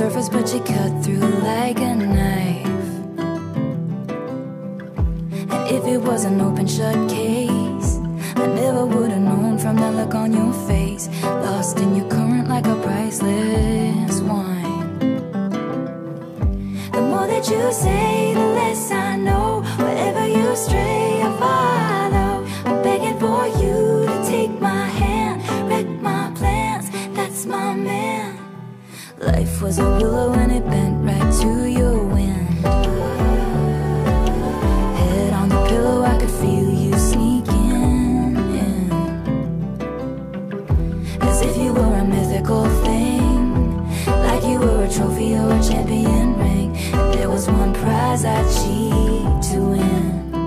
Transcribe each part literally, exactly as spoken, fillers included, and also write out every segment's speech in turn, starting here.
surface, but you cut through like a knife. And if it was an open shut case, I never would have known from the look on your face. Lost in your current like a priceless wine. The more that you say, the less I know. Wherever you stray, I follow. I'm begging for you to take my hand, wreck my plans, that's my man. Life was a willow and it bent right to your wind. Head on the pillow, I could feel you sneaking in, as if you were a mythical thing, like you were a trophy or a champion ring. And there was one prize I'd cheat to win.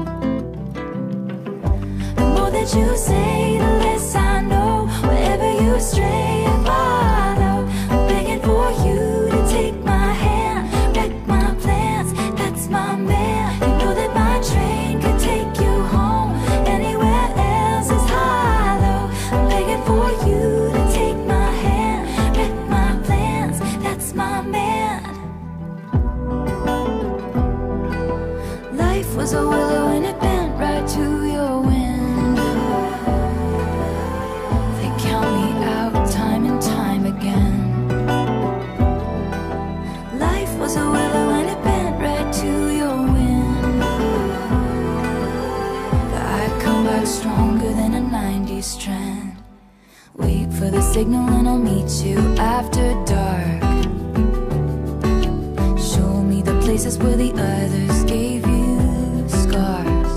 The more that you say, the less I know. Wherever you stray, I follow. I'm begging for you to take my hand, wreck my plans, that's my man. You know that my train could take you home, anywhere else is hollow. I'm begging for you to take my hand, wreck my plans, that's my man. Life was a willow and it bent right to your window. They count me out time and time again. Life was a willow and it bent right to your window. But I come back stronger than a nineties trend. Wait for the signal and I'll meet you after dark. Show me the places where the others gave you scars.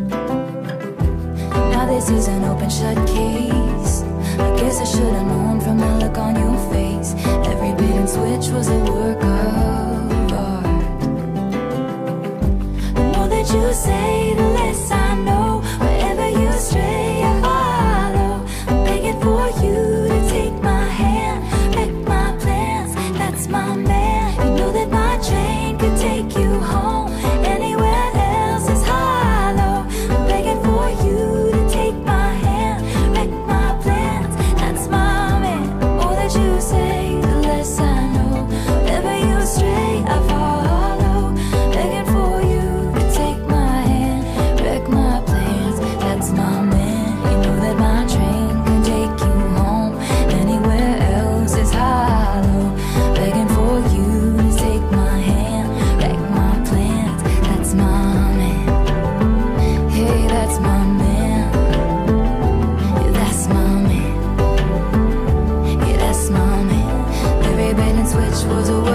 Now this is an open shut case. I guess I should've known from the look on your face. Every bait and switch was a work of art. The more that you say, the less I know. Wherever you stray, I follow. I'm begging for you to take my hand, wreck my plans, that's my man. You know that my train could take you home, anywhere else is hollow. I'm begging for you to take my hand, wreck my plans, that's my man. The more that you say, the less I know. Wherever you stray, I follow. Begging for you to take my hand, wreck my plans, that's my man. You know that my train can take you home, anywhere else is hollow. Begging for you to take my hand, wreck my plans, that's my man. Hey, that's my man. Yeah, that's my man. Yeah, that's my man. Every bait and switch was a